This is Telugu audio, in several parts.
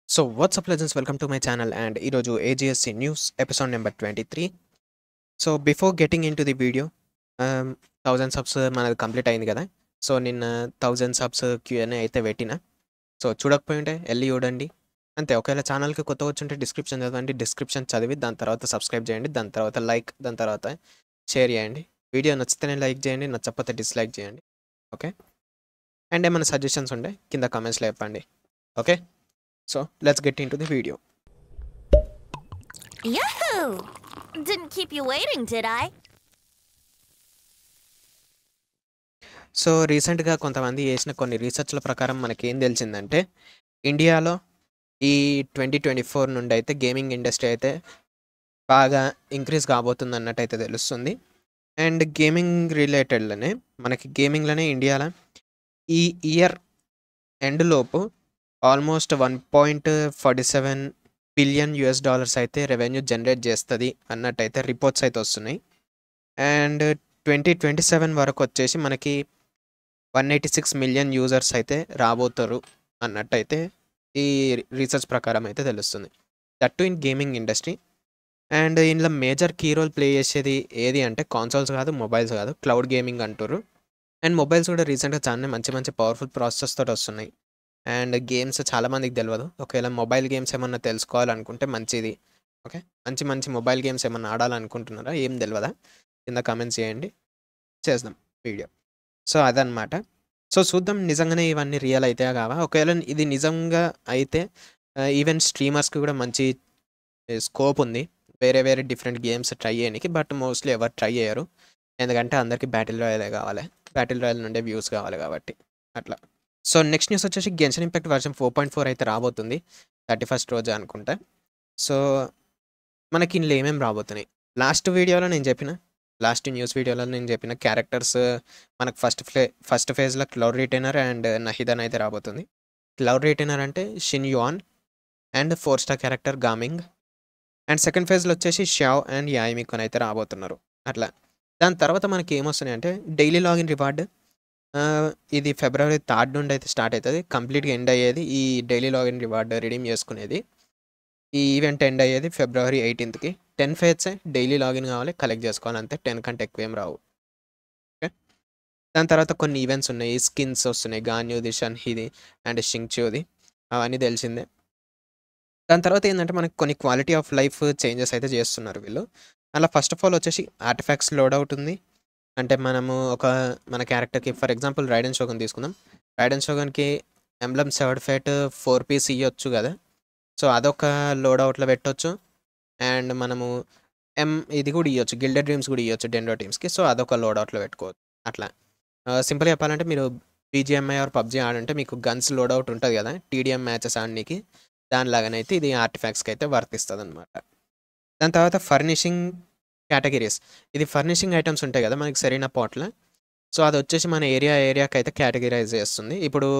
So what's up legends, welcome to my channel and ఈరోజు AGSC news episode number 23. So before getting in to the video 1000 subs మనది కంప్లీట్ అయింది కదా. సో నిన్న 1000 సబ్స్ Q&A అయితే పెట్టిన. సో చూడకపోయింటే వెళ్ళి చూడండి అంతే. ఒకవేళ ఛానల్కి కొత్త వచ్చుంటే డిస్క్రిప్షన్ చదవండి, డిస్క్రిప్షన్ చదివి దాని తర్వాత సబ్స్క్రైబ్ చేయండి, దాని తర్వాత లైక్, దాని తర్వాత షేర్ చేయండి. వీడియో నచ్చితేనే లైక్ చేయండి, నచ్చకపోతే డిస్లైక్ చేయండి. ఓకే, అండ్ ఏమైనా సజెషన్స్ ఉంటే కింద కామెంట్స్లో చెప్పండి. Okay, so let's get into the video. Yahoo! Didn't keep you waiting, did I? So రీసెంట్గా కొంతమంది చేసిన కొన్ని రీసెర్చ్ల ప్రకారం మనకేం తెలిసిందంటే ఇండియాలో ఈ 2024 నుండి అయితే గేమింగ్ ఇండస్ట్రీ అయితే బాగా ఇంక్రీజ్ కాబోతుంది అన్నట్టు అయితే తెలుస్తుంది. అండ్ గేమింగ్ రిలేటెడ్లోనే మనకి గేమింగ్లోనే ఇండియాలో ఈ ఇయర్ ఎండ్ లోపు ఆల్మోస్ట్ $1.47 బిలియన్ అయితే రెవెన్యూ జనరేట్ చేస్తుంది అన్నట్టయితే రిపోర్ట్స్ అయితే వస్తున్నాయి. అండ్ 2027 వరకు వచ్చేసి మనకి 186 మిలియన్ యూజర్స్ అయితే రాబోతారు అన్నట్టయితే ఈ రీసెర్చ్ ప్రకారం అయితే తెలుస్తుంది. That to in gaming industry. And ఇందులో మేజర్ కీ రోల్ ప్లే చేసేది ఏది అంటే కాన్సోల్స్ కాదు, మొబైల్స్ కాదు, క్లౌడ్ గేమింగ్ అంటారు. అండ్ మొబైల్స్ కూడా రీసెంట్గా చాలా మంచి మంచి పవర్ఫుల్ ప్రాసెసర్స్ తోటి వస్తున్నాయి. అండ్ గేమ్స్ చాలామందికి తెలియదు. ఒకవేళ మొబైల్ గేమ్స్ ఏమన్నా తెలుసుకోవాలనుకుంటే మంచిది. ఓకే, మంచి మంచి మొబైల్ గేమ్స్ ఏమన్నా ఆడాలనుకుంటున్నారా, ఏం తెలియదా, కింద కామెంట్స్ చేయండి, చేద్దాం వీడియో. సో అదనమాట. సో చూద్దాం నిజంగానే ఇవన్నీ రియల్ అయితే కావా. ఒకవేళ ఇది నిజంగా అయితే ఈవెన్ స్ట్రీమర్స్కి కూడా మంచి స్కోప్ ఉంది వేరే వేరే డిఫరెంట్ గేమ్స్ ట్రై చేయడానికి. బట్ మోస్ట్లీ ఎవరు ట్రై చేయరు, ఎందుకంటే అందరికీ బ్యాటిల్ రాయలే కావాలి, బ్యాటిల్ రాయల్ నుండే వ్యూస్ కావాలి కాబట్టి అట్లా. సో నెక్స్ట్ న్యూస్ వచ్చేసి గెన్షిన్ ఇంపాక్ట్ వర్షన్ 4.4 అయితే రాబోతుంది 31st రోజు అనుకుంటా. సో మనకి ఇందులో ఏమేమి రాబోతున్నాయి లాస్ట్ న్యూస్ వీడియోలో నేను చెప్పిన క్యారెక్టర్స్ మనకు ఫస్ట్ ఫేజ్లో క్లౌడ్ రిటైనర్ అండ్ నహిదన్ అయితే రాబోతుంది. క్లౌడ్ రిటైనర్ అంటే Xianyun and 4 star character gaming. And second ఫేజ్లో వచ్చేసి షావ్ అండ్ యాయిమికోన్ అయితే రాబోతున్నారు అట్లా. దాని తర్వాత మనకి ఏమొస్తున్నాయి అంటే డైలీ లాగిన్ రివార్డ్. ఇది February 3 నుండి అయితే స్టార్ట్ అవుతుంది, కంప్లీట్గా ఎండ్ అయ్యేది ఈ డైలీ లాగిన్ రివార్డ్ రిడీమ్ చేసుకునేది. ఈ ఈవెంట్ ఎండ్ అయ్యేది February 18కి. 10 ఫేజ్సే డైలీ లాగిన్ కావాలి, కలెక్ట్ చేసుకోవాలి, అంతే. 10 కంటే ఎక్కువ ఏం రావు. ఓకే, దాని తర్వాత కొన్ని ఈవెంట్స్ ఉన్నాయి, స్కిన్స్ వస్తున్నాయి, గాన్యూది, షన్హిది అండ్ షింగ్చ్యూది, అవన్నీ తెలిసిందే. దాని తర్వాత ఏంటంటే మనకి కొన్ని క్వాలిటీ ఆఫ్ లైఫ్ చేంజెస్ అయితే చేస్తున్నారు వీళ్ళు. అలా ఫస్ట్ ఆఫ్ ఆల్ వచ్చేసి ఆర్టిఫాక్ట్స్ లోడౌట్ ఉంది. అంటే మనము మన క్యారెక్టర్కి ఫర్ ఎగ్జాంపుల్ రైడెన్ షోగన్ తీసుకుందాం. రైడెన్ షోగన్కి ఎంబ్లమ్ సర్టిఫైడ్ 4 పీస్ ఇవ్వచ్చు కదా. సో అదొక లోడౌట్లో పెట్టవచ్చు. అండ్ మనము ఇది కూడా ఇవ్వచ్చు, గిల్డెడ్ డ్రీమ్స్ కూడా ఇవ్వచ్చు డెండో టీమ్స్కి. సో అదొక లోడౌట్లో పెట్టుకోవచ్చు అట్లా. సింపుల్గా చెప్పాలంటే మీరు BGMI ఆర్ PUBG ఆడుంటే మీకు గన్స్ లోడౌట్ ఉంటుంది కదా TDM మ్యాచెస్ ఆడడానికి, దానిలాగానైతే ఇది ఆర్టిఫాక్ట్స్కి అయితే వర్తిస్తుంది అనమాట. దాని తర్వాత ఫర్నిషింగ్ కేటగిరీస్. ఇది ఫర్నిషింగ్ ఐటమ్స్ ఉంటాయి కదా మనకి సెరీనా పాట్లో. సో అది వచ్చేసి మన ఏరియాకి అయితే కేటగిరైజ్ చేస్తుంది. ఇప్పుడు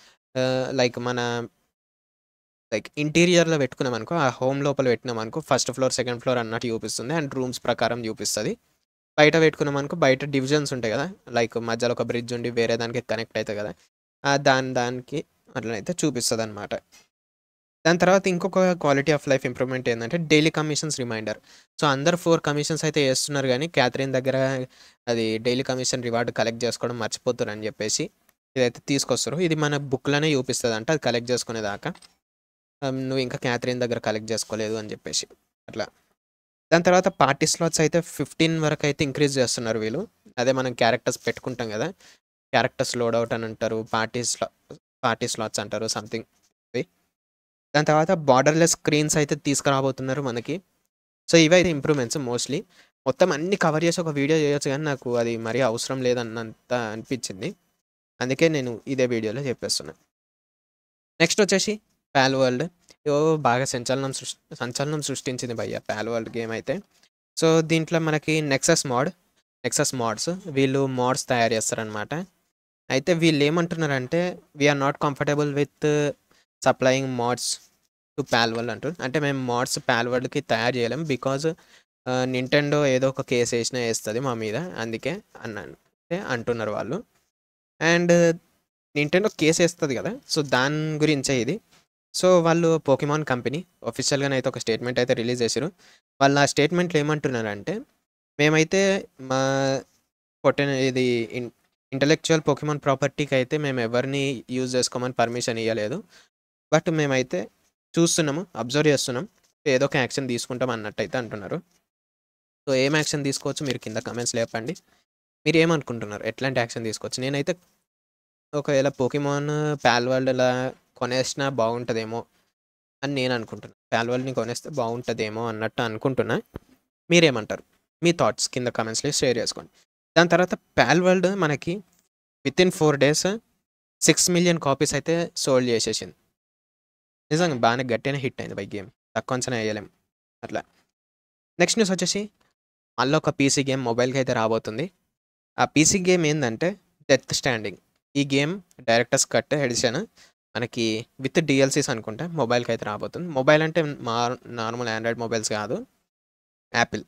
లైక్ ఇంటీరియర్లో పెట్టుకున్నాం అనుకో, ఆ హోమ్ లోపల పెట్టినాం అనుకో ఫస్ట్ ఫ్లోర్, సెకండ్ ఫ్లోర్ అన్నట్టు చూపిస్తుంది అండ్ రూమ్స్ ప్రకారం చూపిస్తుంది. బయట పెట్టుకున్నాం అనుకో బయట డివిజన్స్ ఉంటాయి కదా, లైక్ మధ్యలో ఒక బ్రిడ్జ్ ఉండి వేరే దానికి కనెక్ట్ అవుతుంది కదా, దానికి అట్లనైతే చూపిస్తుంది అనమాట. దాని తర్వాత ఇంకొక క్వాలిటీ ఆఫ్ లైఫ్ ఇంప్రూవ్మెంట్ ఏంటంటే డైలీ కమిషన్స్ రిమైండర్. సో అందరు 4 కమిషన్స్ అయితే వేస్తున్నారు, కానీ క్యాథరిన్ దగ్గర అది డైలీ కమిషన్ రివార్డ్ కలెక్ట్ చేసుకోవడం మర్చిపోతారు అని చెప్పేసి ఇదైతే తీసుకొస్తారు. ఇది మన బుక్లోనే చూపిస్తుంది అంట, అది కలెక్ట్ చేసుకునేదాకా నువ్వు ఇంకా క్యాథరిన్ దగ్గర కలెక్ట్ చేసుకోలేదు అని చెప్పేసి అట్లా. దాని తర్వాత పార్టీ స్లాట్స్ అయితే 15 వరకు అయితే ఇంక్రీజ్ చేస్తున్నారు వీళ్ళు. అదే మనం క్యారెక్టర్స్ పెట్టుకుంటాం కదా, క్యారెక్టర్స్ లోడౌట్ అని అంటారు, పార్టీ స్లాట్స్ అంటారు సంథింగ్. దాని తర్వాత బార్డర్లెస్ స్క్రీన్స్ అయితే తీసుకురాబోతున్నారు మనకి. సో ఇవైతే ఇంప్రూవ్మెంట్స్ మోస్ట్లీ. మొత్తం అన్ని కవర్ చేసి ఒక వీడియో చేయొచ్చు, కానీ నాకు అది మరీ అవసరం లేదన్నంత అనిపించింది, అందుకే నేను ఇదే వీడియోలో చెప్పేస్తున్నాను. నెక్స్ట్ వచ్చేసి పాల్ వరల్డ్. బాగా సంచలనం సృష్టించింది భయ్య పాల్ వరల్డ్ గేమ్ అయితే. సో దీంట్లో మనకి నెక్సస్ మాడ్స్ వీళ్ళు మోడ్స్ తయారు చేస్తారనమాట. అయితే వీళ్ళు ఏమంటున్నారంటే we're not comfortable with supplying mods to Pal World అంటారు. అంటే మేము మోడ్స్ పాల్ వరల్డ్కి తయారు చేయలేం, బికాజ్ నింటెండో ఏదో ఒక కేసు వేస్తుంది మా మీద, అందుకే అంటున్నారు వాళ్ళు. అండ్ నింటెండో కేసు వేస్తుంది కదా, సో దాని గురించే ఇది. సో వాళ్ళు పోకెమాన్ కంపెనీ ఆఫీషియల్‌గానైతే ఒక స్టేట్మెంట్ అయితే రిలీజ్ చేసిర్రు. వాళ్ళు ఆ స్టేట్మెంట్‌లో ఏమంటున్నారంటే, మేమైతే మా ఇది ఇంటలెక్చువల్ పోకెమాన్ ప్రాపర్టీకైతే మేము ఎవరిని యూజ్ చేసుకోమని పర్మిషన్ ఇయ్యలేదు. బట్ మేమైతే చూస్తున్నాము, అబ్జర్వ్ చేస్తున్నాం. ఏదో ఒక యాక్షన్ తీసుకుంటాం అన్నట్టయితే అంటున్నారు. సో ఏం యాక్షన్ తీసుకోవచ్చు మీరు కింద కామెంట్స్‌లో చెప్పండి. మీరేమనుకుంటున్నారు? ఎట్లాంటి యాక్షన్ తీసుకోవచ్చు? నేనైతే ఒకవేళ పోకెమాన్ పాల్ వరల్డ్‌లా కొనేసినా బాగుంటదేమో అని నేను అనుకుంటున్నా. పాల్ వరల్డ్‌ని కొనేస్తే బాగుంటదేమో అన్నట్టు అనుకుంటున్నా. మీరేమంటారు? మీ థాట్స్ కింద కామెంట్స్‌లో షేర్ చేసుకోండి. దాని తర్వాత పాల్ వరల్డ్ మనకి వితిన్ 4 డేస్ 6 మిలియన్ కాపీస్ అయితే సోల్డ్ చేసేసింది. నిజంగా బాగానే గట్టిగానే హిట్ అయింది గేమ్. తక్కువ అంచనా వేయలేం అట్లా. నెక్స్ట్ న్యూస్ వచ్చేసి మళ్ళీ ఒక పీసీ గేమ్ మొబైల్‌కి అయితే రాబోతుంది. ఆ పీసీ గేమ్ ఏందంటే డెత్ స్టాండింగ్. ఈ గేమ్ డైరెక్టర్స్ కట్ ఎడిషన్ మనకి విత్ డీఎల్సీస్ అనుకుంటా మొబైల్‌కి అయితే రాబోతుంది. మొబైల్ అంటే నార్మల్ ఆండ్రాయిడ్ మొబైల్స్ కాదు. యాపిల్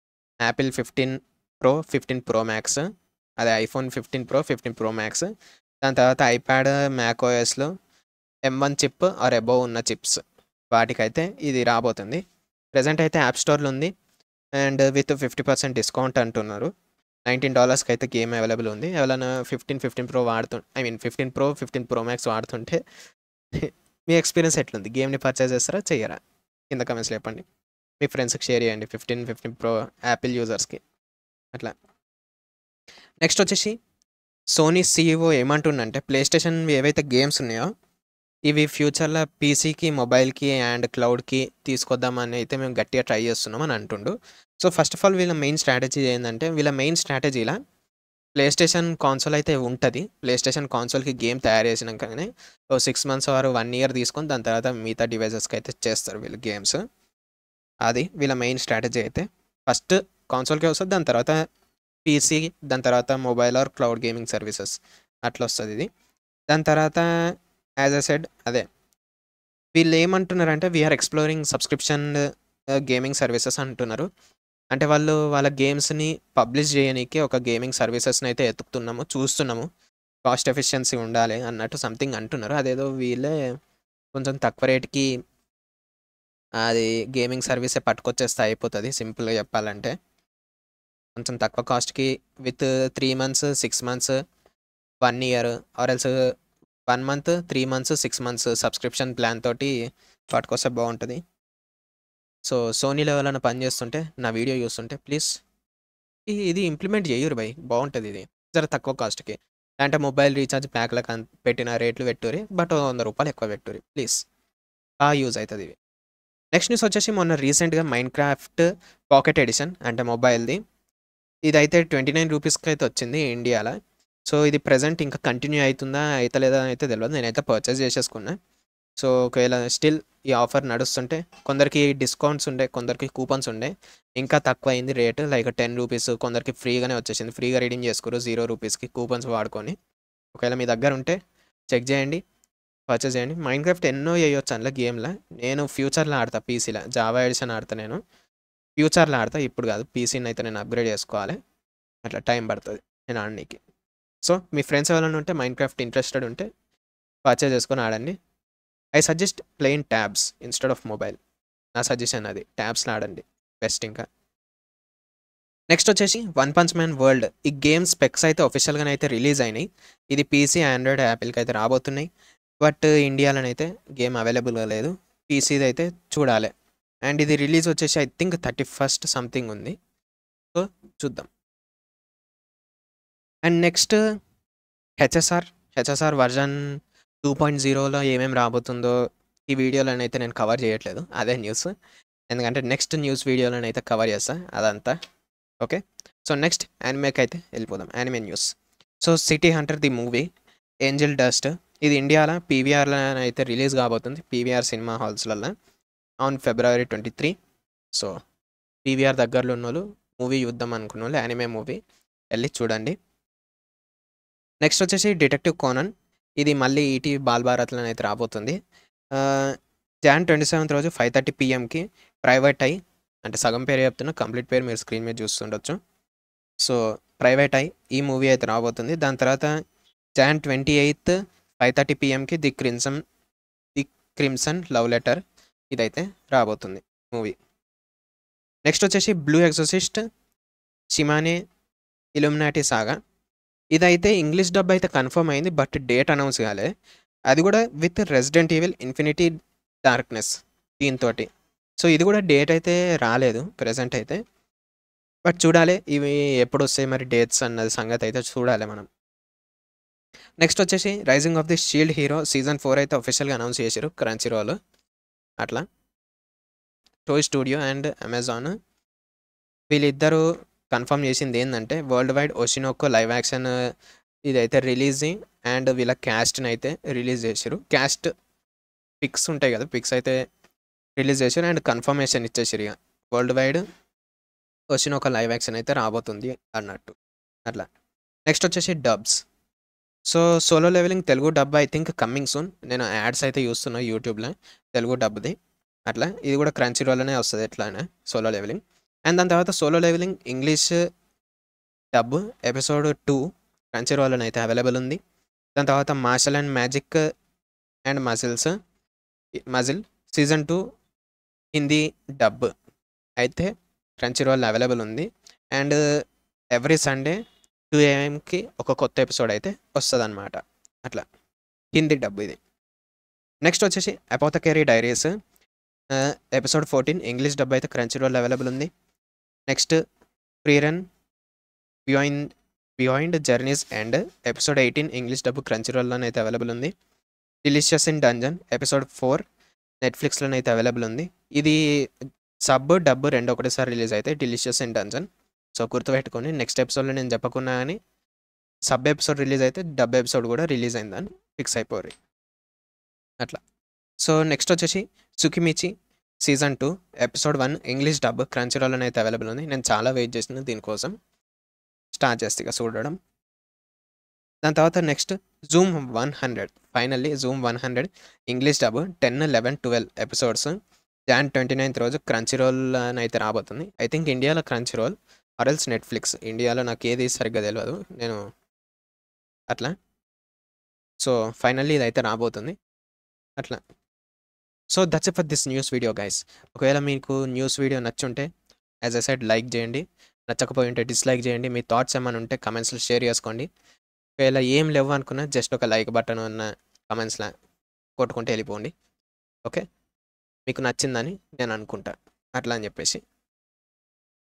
15 ప్రో, 15 ప్రో మ్యాక్స్, అదే ఐఫోన్ 15 ప్రో, 15 ప్రో మ్యాక్స్, దాని తర్వాత ఐప్యాడ్, మ్యాక్ ఓఎస్‌లో M1 చిప్ ఆర్ అబోవ్ ఉన్న చిప్స్ వాటికైతే ఇది రాబోతుంది. ప్రెజెంట్ అయితే యాప్ స్టోర్‌లో ఉంది అండ్ విత్ 50% డిస్కౌంట్ అంటున్నారు. $19కి అయితే గేమ్ అవైలబుల్ ఉంది. ఎవరైనా 15 ప్రో 15 ప్రో, 15 ప్రో మ్యాక్స్ వాడుతుంటే మీ ఎక్స్పీరియన్స్ ఎట్లుంది? గేమ్‌ని పర్చేజ్ చేస్తారా? చెయ్యరా? కింద కామెంట్స్‌లో చెప్పండి. మీ ఫ్రెండ్స్‌కి షేర్ చేయండి 15 ప్రో యాపిల్ యూజర్స్‌కి అట్లా. నెక్స్ట్ వచ్చేసి సోనీ సీఈఓ ఏమంటుండంటే ప్లేస్టేషన్ ఏవైతే గేమ్స్ ఉన్నాయో ఇవి ఫ్యూచర్‌లో పీసీకి, మొబైల్‌కి అండ్ క్లౌడ్‌కి తీసుకొద్దామని అయితే మేము గట్టిగా ట్రై చేస్తున్నాం అని అంటుండు. సో ఫస్ట్ ఆఫ్ ఆల్ వీళ్ళ మెయిన్ స్ట్రాటజీ ఏందంటే వీళ్ళ మెయిన్ స్ట్రాటజీలా ప్లేస్టేషన్ కాన్సోల్ అయితే ఉంటది. ప్లేస్టేషన్ కాన్సోల్‌కి గేమ్ తయారు చేసినంకనే ఓ 6 మంత్స్ ఆర్ 1 ఇయర్ తీసుకొని దాని తర్వాత మిగతా డివైసెస్‌కి అయితే చేస్తారు వీళ్ళు గేమ్స్. అది వీళ్ళ మెయిన్ స్ట్రాటజీ అయితే. ఫస్ట్ కాన్సోల్‌కే వస్తది. దాని తర్వాత పీసీ, దాని తర్వాత mobile or cloud gaming services అట్లొస్తదిది. దాని తర్వాత యాజ్ ఐ సెడ్ అదే వీళ్ళేమంటున్నారంటే we're exploring subscription gaming services అంటున్నారు. అంటే వాళ్ళు వాళ్ళ గేమ్స్‌ని పబ్లిష్ జేయనీకి ఒక గేమింగ్ సర్వీసెస్‌నైతే ఎతుకుతున్నాము, చూస్తున్నాము. కాస్ట్ ఎఫిషియన్సీ ఉండాలి అన్నట్టు సంథింగ్ అంటున్నారు. అదేదో వీళ్ళే కొంచెం తక్కువ రేట్‌కి అది గేమింగ్ సర్వీసే పట్టుకొచ్చేస్తే అయిపోతది సింపుల్‌గా చెప్పాలంటే. కొంచెం తక్కువ కాస్ట్‌కి with 3 months, 6 months, 1 year or else 1 month, 3 months, 6 months subscription plan తోటి పట్టుకొస్తే బావుంటది. సో, సోనీలో ఎవరైనా పని చేస్తుంటే, నా వీడియో చూస్తుంటే ప్లీజ్ ఇది ఇంప్లిమెంట్ చేయుర్రి భయ్ బావుంటదిది. జర తక్కువ కాస్ట్‌కి. అంటే మొబైల్ రీచార్జ్ ప్యాక్‌లకి పెట్టిన రేట్లు పెట్టుర్రి. బట్ ఓ ₹100 ఎక్కువ పెట్టుర్రి ప్లీజ్. యూజ్ అయితదివి. నెక్స్ట్ న్యూస్ వచ్చేసి మొన్న రీసెంట్‌గా మైన్‌క్రాఫ్ట్ పాకెట్ ఎడిషన్ అంటే మొబైల్‌ది. ఇదైతే ₹29కి అయితే వచ్చింది ఇండియాల. సో, ఇది ప్రెజెంట్ ఇంకా కంటిన్యూ అయితుందా? అయితలేదా అని అయితే తెలవదు. నేనైతే పర్చేస్ చేసేసుకున్నా. సో, ఒకవేళ స్టిల్ ఈ ఆఫర్ నడుస్తుంటే కొందరికి డిస్కౌంట్స్ ఉండే, కొందరికి కూపన్స్ ఉండే. ఇంకా తక్కువయింది రేట్ లైక్ ₹10 కొందరికి ఫ్రీగానే వచ్చేసింది. ఫ్రీగా రిడీమ్ చేసుకుర్రు ₹0కి కూపన్స్ వాడుకొని. ఒకవేళ మీ దగ్గర ఉంటే చెక్ చేయండి. పర్చేస్ చేయండి. మైన్‌క్రాఫ్ట్ ఎన్నో చేయొచ్చు అందులో గేమ్‌ల. నేను ఫ్యూచర్‌లో ఆడతా పీసీలో. జావా ఎడిషన్ ఆడతా నేను. ఫ్యూచర్‌లో ఆడతా. ఇప్పుడు కాదు. పీసీనైతే నేను అప్‌గ్రేడ్ చేసుకోవాలి. అట్లా టైం పడతది నేను ఆడనీకి. సో, మీ ఫ్రెండ్స్ ఎవరైనా ఉంటే మైన్‌క్రాఫ్ట్ ఇంట్రెస్టెడ్ ఉంటే పర్చేస్ చేసుకొని ఆడండి. I suggest playing tabs instead of mobile. నా సజెషన్ అది. ట్యాబ్స్‌లో ఆడండి బెస్ట్ ఇంకా. నెక్స్ట్ వచ్చేసి 'వన్ పంచ్ మ్యాన్ వరల్డ్' ఈ గేమ్ స్పెక్స్ అయితే ఆఫీషియల్‌గానైతే రిలీజ్ అయినాయి. ఇది పీసీ, ఆండ్రాయిడ్, యాపిల్‌కి అయితే రాబోతున్నాయి. బట్ ఇండియాలోనైతే గేమ్ అవైలబుల్‌గా లేదు. పీసీదైతే చూడాలి. అండ్ ఇది రిలీజ్ వచ్చేసి ఐ థింక్ 31st సంథింగ్ ఉంది. సో, చూద్దాం. అండ్ నెక్స్ట్ హెచ్ఎస్ఆర్ వర్జన్ 2.0లో ఏమేమి రాబోతుందో ఈ వీడియోలోనైతే నేను కవర్ చేయట్లేదు. అదే న్యూస్. ఎందుకంటే నెక్స్ట్ న్యూస్ వీడియోలోనైతే కవర్ చేస్తా అదంతా. ఓకే. సో, నెక్స్ట్ యానిమేకైతే వెళ్ళిపోదాం. Anime news. సో, 'City Hunter' the movie 'Angel Dust' ఇది ఇండియాలో పీవీఆర్‌లోనైతే రిలీజ్ కాబోతుంది. పీవీఆర్ సినిమా హాల్స్‌లల్ల ఆన్ February 23. సో, పీవీఆర్ దగ్గరలో ఉన్నోళ్ళు మూవీ చూద్దాం అనుకున్నోళ్ళు యానిమే మూవీ ఎళ్లి చూడండి. నెక్స్ట్ వచ్చేసి 'డిటెక్టివ్ కోనన్' ఇది మళ్ళీ ఈటీవీ బాల్ భారత్‌లోనైతే రాబోతుంది. జాన్ 27th రోజు 5:30 PM ప్రైవేట్ ఐ అంటే సగం పేరు చెప్తున్నా. కంప్లీట్ పేరు మీరు స్క్రీన్ మీద చూస్తుండొచ్చు. సో, ప్రైవేట్ ఐ ఈ మూవీ అయితే రాబోతుంది. దాని తర్వాత Jan 28 5:30 PM the crimson love letter ఇదైతే రాబోతుంది మూవీ. నెక్స్ట్ వచ్చేసి blue exorcist Shimane Illuminati saga. ఇదైతే ఇంగ్లీష్ డబ్ అయితే కన్ఫర్మ్ అయింది, బట్ డేట్ అనౌన్స్ కాలే. అది కూడా with resident evil infinity darkness దీంతో. సో ఇది కూడా డేట్ అయితే రాలేదు ప్రెజెంట్ అయితే, బట్ చూడాలి ఇవి ఎప్పుడు వస్తాయి మరి డేట్స్ అన్నది సంగతి అయితే చూడాలి మనం. నెక్స్ట్ వచ్చేసి rising of the shield hero season 4 అయితే అఫీషియల్గా అనౌన్స్ చేశారు క్రంచీ రోల్. అట్లా టోయ్ స్టూడియో అండ్ అమెజాన్ వీళ్ళిద్దరూ కన్ఫర్మ్ చేసింది ఏంటంటే world wide Oshi no Ko live action ఇదైతే రిలీజింగ్ అండ్ వీళ్ళ క్యాస్ట్ని అయితే రిలీజ్ చేశారు. క్యాస్ట్ పిక్స్ ఉంటాయి కదా, పిక్స్ అయితే రిలీజ్ చేశారు అండ్ కన్ఫర్మేషన్ ఇచ్చేసారు ఇక world wide Oshi no Ko live action అయితే రాబోతుంది అన్నట్టు అట్లా. నెక్స్ట్ వచ్చేసి dubs. So solo leveling Telugu dub I think coming soon. నేను యాడ్స్ అయితే చూస్తున్నా యూట్యూబ్లో తెలుగు డబ్ది. అట్లా ఇది కూడా క్రంచీ రోల్లోనే వస్తుంది ఎట్లానే సోలో లెవెలింగ్. అండ్ దాని తర్వాత solo leveling English dub episode 2 క్రంచీ రోల్లోనే అయితే అవైలబుల్ ఉంది. దాని తర్వాత martial and magic and muscle season 2 Hindi dub అయితే క్రంచీ రోల్ అవైలబుల్ ఉంది. అండ్ ఎవ్రీ సండే 2 AM ఒక కొత్త ఎపిసోడ్ అయితే వస్తుంది అనమాట అట్లా హిందీ డబ్ ఇది. నెక్స్ట్ వచ్చేసి apothecary diaries episode 14 English dub అయితే క్రంచీ రోల్ అవైలబుల్ ఉంది. Next free run beyond journeys and episode 18 English dub క్రంచీ రోల్లోనే అయితే అవైలబుల్ ఉంది. డిలీషియస్ ఇన్ డంజన్ ఎపిసోడ్ 4 నెట్ఫ్లిక్స్లోనే అయితే అవైలబుల్ ఉంది. ఇది సబ్ డబ్ రెండు ఒకటేసారి రిలీజ్ అయితే డిలీషియస్ ఇన్ డంజన్. సో గుర్తుపెట్టుకొని నెక్స్ట్ ఎపిసోడ్లో నేను చెప్పకున్నా కానీ సబ్ ఎపిసోడ్ రిలీజ్ అయితే డబ్ ఎపిసోడ్ కూడా రిలీజ్ అయిందని ఫిక్స్ అయిపోరు అట్లా. సో నెక్స్ట్ వచ్చేసి Tsukimichi season 2 episode 1 English dub క్రంచీ రోల్లోనే అయితే అవైలబుల్ ఉంది. నేను చాలా వెయిట్ చేసిన దీనికోసం, స్టార్ట్ చేస్తే ఇక చూడడం. దాని తర్వాత next zoom 100 finally zoom 100 English dub 10, 11, 12 episodes Jan 29 రోజు క్రంచీ రోల్ అని అయితే రాబోతుంది. ఐ థింక్ ఇండియాలో క్రంచీ రోల్ ఆర్ఎల్స్ నెట్ఫ్లిక్స్. ఇండియాలో నాకు ఏది సరిగ్గా తెలియదు నేను అట్లా. సో ఫైనల్లీ ఇది అయితే రాబోతుంది అట్లా. So that's it for this news video guys. ఒకవేళ మీకు న్యూస్ వీడియో నచ్చుంటే యాజ్ ఐ సెడ్ లైక్ చేయండి, నచ్చకపోయి ఉంటే డిస్లైక్ చేయండి. మీ థాట్స్ ఏమైనా ఉంటే కమెంట్స్లో షేర్ చేసుకోండి. ఒకవేళ ఏం లేవు అనుకున్నా జస్ట్ ఒక లైక్ బటన్ ఉన్న కమెంట్స్లో కొట్టుకుంటే వెళ్ళిపోండి. ఓకే, మీకు నచ్చిందని నేను అనుకుంటా అట్లా అని చెప్పేసి.